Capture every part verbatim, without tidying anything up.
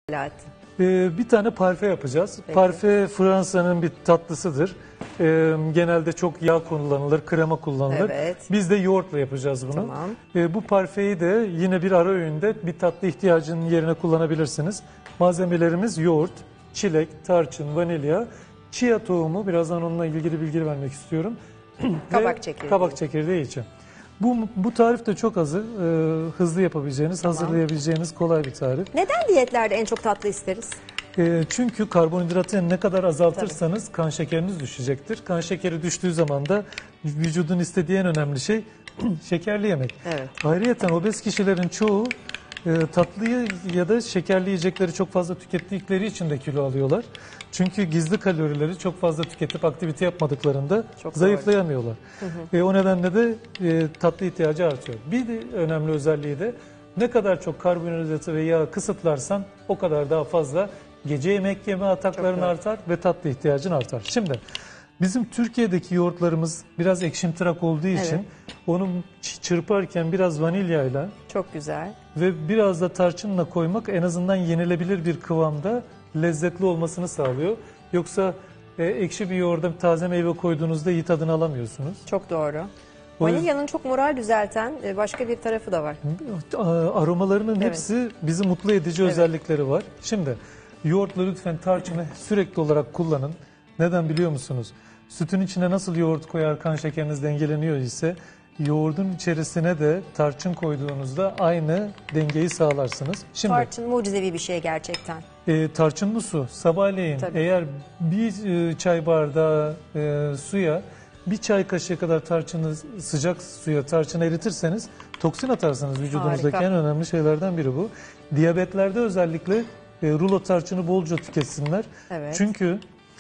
Selahattin? Ee, bir tane parfe yapacağız. Peki. Parfe Fransa'nın bir tatlısıdır. Ee, genelde çok yağ kullanılır, krema kullanılır. Evet. Biz de yoğurtla yapacağız bunu. Tamam. Ee, bu parfeyi de yine bir ara öğünde bir tatlı ihtiyacının yerine kullanabilirsiniz. Malzemelerimiz yoğurt, çilek, tarçın, vanilya, chia tohumu. Birazdan onunla ilgili bilgi vermek istiyorum. Kabak Ve çekirdeği. Kabak çekirdeği için. Bu, bu tarif de çok azı, e, hızlı yapabileceğiniz, Tamam. hazırlayabileceğiniz kolay bir tarif. Neden diyetlerde en çok tatlı isteriz? E, çünkü karbonhidratı ne kadar azaltırsanız Tabii. kan şekeriniz düşecektir. Kan şekeri düştüğü zaman da vücudun istediği en önemli şey şekerli yemek. Evet. Ayrıyeten obez kişilerin çoğu e, tatlıyı ya da şekerli yiyecekleri çok fazla tükettikleri için de kilo alıyorlar. Çünkü gizli kalorileri çok fazla tüketip aktivite yapmadıklarında Çok zayıflayamıyorlar. Hı hı. E, o nedenle de e, tatlı ihtiyacı artıyor. Bir de önemli özelliği de ne kadar çok karbonhidratı ve yağı kısıtlarsan o kadar daha fazla gece yemek yeme atakların artar ve tatlı ihtiyacın artar. Şimdi bizim Türkiye'deki yoğurtlarımız biraz ekşimtırak olduğu için evet. onu çırparken biraz vanilyayla çok güzel ve biraz da tarçınla koymak en azından yenilebilir bir kıvamda lezzetli olmasını sağlıyor. Yoksa e, ekşi bir yoğurda taze meyve koyduğunuzda iyi tadını alamıyorsunuz. Çok doğru. Vanilyanın çok moral düzelten başka bir tarafı da var. Aromalarının evet. hepsi bizi mutlu edici evet. özellikleri var. Şimdi yoğurtla lütfen tarçını sürekli olarak kullanın. Neden biliyor musunuz? Sütün içine nasıl yoğurt koyar kan şekeriniz dengeleniyor ise yoğurdun içerisine de tarçın koyduğunuzda aynı dengeyi sağlarsınız. Şimdi, tarçın mucizevi bir şey gerçekten. E, tarçınlı su sabahleyin Tabii. eğer bir e, çay bardağı e, suya bir çay kaşığı kadar tarçını sıcak suya tarçını eritirseniz toksin atarsınız vücudunuzdaki Harika. En önemli şeylerden biri bu. Diyabetlerde özellikle e, rulo tarçını bolca tüketsinler. Evet. Çünkü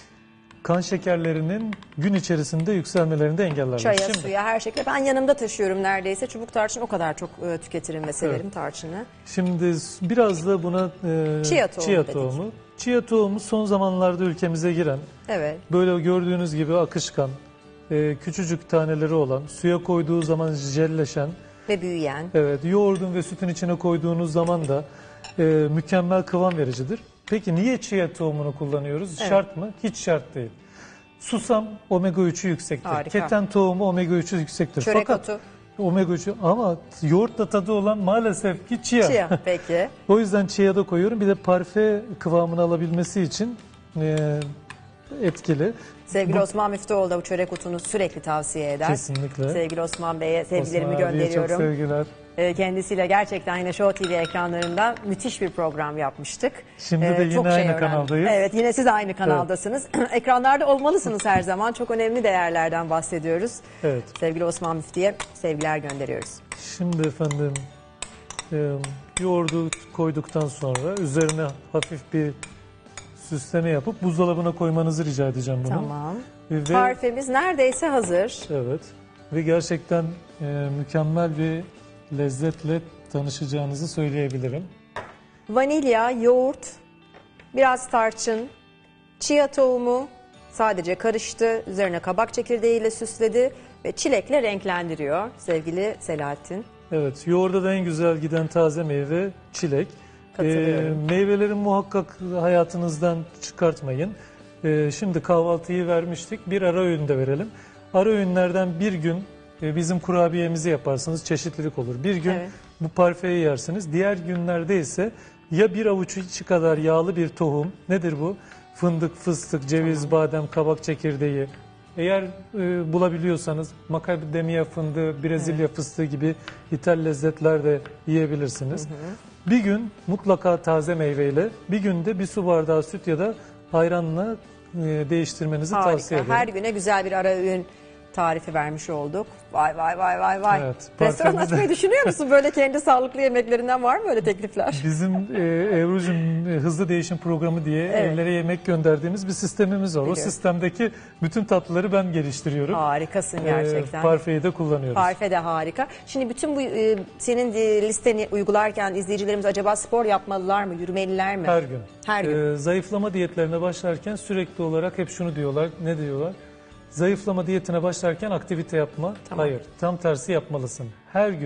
kan şekerlerinin gün içerisinde yükselmelerini de engellerler. Çaya, Şimdi, suya, her şekilde. Ben yanımda taşıyorum neredeyse. Çubuk tarçın o kadar çok e, tüketirim ve severim evet. tarçını. Şimdi biraz da buna e, chia tohumu. Chia tohumu. Chia tohumu son zamanlarda ülkemize giren, evet. böyle gördüğünüz gibi akışkan, e, küçücük taneleri olan, suya koyduğu zaman jelleşen ve büyüyen. Evet, yoğurdun ve sütün içine koyduğunuz zaman da e, mükemmel kıvam vericidir. Peki niye chia tohumunu kullanıyoruz? Evet. Şart mı? Hiç şart değil. Susam omega üçü yüksektir. Harika. Keten tohumu omega üçü yüksektir. Çörek Fakat otu. omega üçü ama yoğurtla tadı olan maalesef ki chia. Chia peki. O yüzden chia da koyuyorum. Bir de parfe kıvamını alabilmesi için e, etkili. Sevgili bu, Osman Müftüoğlu da bu çörek otunu sürekli tavsiye eder. Kesinlikle. Sevgili Osman Bey'e sevgilerimi Osman gönderiyorum. Çok sevgiler. Kendisiyle gerçekten yine Show T V ekranlarında müthiş bir program yapmıştık. Şimdi de yine Çok aynı şey kanaldayız. Evet, yine siz aynı kanaldasınız. Evet. Ekranlarda olmalısınız her zaman. Çok önemli değerlerden bahsediyoruz. Evet. Sevgili Osman Müftü'ye sevgiler gönderiyoruz. Şimdi efendim e, yoğurdu koyduktan sonra üzerine hafif bir süsleme yapıp buzdolabına koymanızı rica edeceğim bunu. Tamam. Ve, Tarifimiz neredeyse hazır. Evet. Ve gerçekten e, mükemmel bir lezzetle tanışacağınızı söyleyebilirim. Vanilya, yoğurt, biraz tarçın, chia tohumu sadece karıştı. Üzerine kabak çekirdeğiyle süsledi ve çilekle renklendiriyor sevgili Selahattin. Evet, yoğurda da en güzel giden taze meyve çilek. Katılıyorum. E, meyveleri muhakkak hayatınızdan çıkartmayın. E, şimdi kahvaltıyı vermiştik. Bir ara öğün de verelim. Ara öğünlerden bir gün e, bizim kurabiyemizi yaparsınız. Çeşitlilik olur. Bir gün evet. bu parfeyi yersiniz. Diğer günlerde ise ya bir avuç içi kadar yağlı bir tohum. Nedir bu? Fındık, fıstık, ceviz, tamam. badem, kabak çekirdeği. Eğer e, bulabiliyorsanız makademia fındığı, Brezilya evet. fıstığı gibi ithal lezzetler de yiyebilirsiniz. Hı hı. Bir gün mutlaka taze meyveyle, bir günde bir su bardağı süt ya da ayranla e, değiştirmenizi Harika. tavsiye ederim. Her güne güzel bir ara öğün tarifi vermiş olduk. Vay vay vay vay vay. Evet, restoran açmayı düşünüyor musun? Böyle kendi sağlıklı yemeklerinden var mı öyle teklifler? Bizim e, Ebru'cum e, hızlı değişim programı diye evet. evlere yemek gönderdiğimiz bir sistemimiz var. Biliyorum. O sistemdeki bütün tatlıları ben geliştiriyorum. Harikasın gerçekten. E, parfeyi de kullanıyoruz. Parfe de harika. Şimdi bütün bu e, senin e, listeni uygularken izleyicilerimiz acaba spor yapmalılar mı, yürümeliler mi? Her gün. Her gün. E, zayıflama diyetlerine başlarken sürekli olarak hep şunu diyorlar. Ne diyorlar? Zayıflama diyetine başlarken aktivite yapma. Tamam. Hayır, tam tersi yapmalısın. Her gün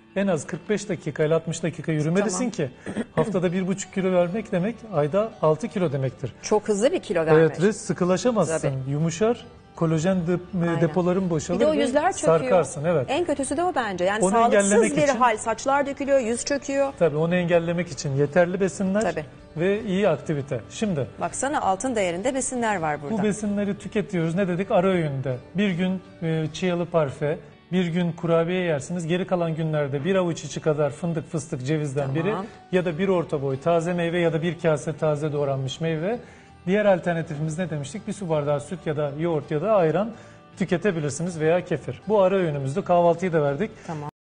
en az kırk beş dakika ile altmış dakika yürümelisin Tamam. ki haftada bir buçuk kilo vermek demek ayda altı kilo demektir. Çok hızlı bir kilo vermek. Evet ve sıkılaşamazsın. Tabii. Yumuşar, kolajen de- Aynen. depoların boşalır Bir de o ve yüzler çöküyor. sarkarsın. Evet. En kötüsü de o bence. Yani Onu sağlıksız engellemek bir için- hal. Saçlar dökülüyor, yüz çöküyor. Tabii onu engellemek için yeterli besinler Tabii. ve iyi aktivite. Şimdi Baksana altın değerinde besinler var burada. bu besinleri tüketiyoruz. Ne dedik? Ara öğünde. Bir gün e, çiyalı parfe, bir gün kurabiye yersiniz. Geri kalan günlerde bir avuç içi kadar fındık, fıstık, cevizden Tamam. biri ya da bir orta boy taze meyve ya da bir kase taze doğranmış meyve. Diğer alternatifimiz ne demiştik? Bir su bardağı süt ya da yoğurt ya da ayran tüketebilirsiniz veya kefir. Bu ara öğünümüzdü. Kahvaltıyı da verdik. Tamam.